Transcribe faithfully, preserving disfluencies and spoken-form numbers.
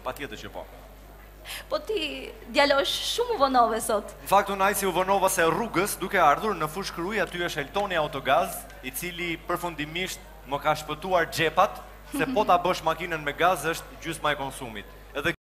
patjetër që po. Po ti djalosh shumë u vonove sot. Në fakt unë ai si u vonova se rrugës duke ardhur në fushë Krujë aty është Eltoni Autogaz, i cili përfundimisht më ka shpëtuar xhepat, se po ta bësh makinën me gaz është gjysma e konsumit. Edhe